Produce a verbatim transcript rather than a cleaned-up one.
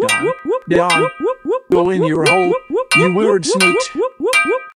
Don, Don, go in your hole, you weird sneaks.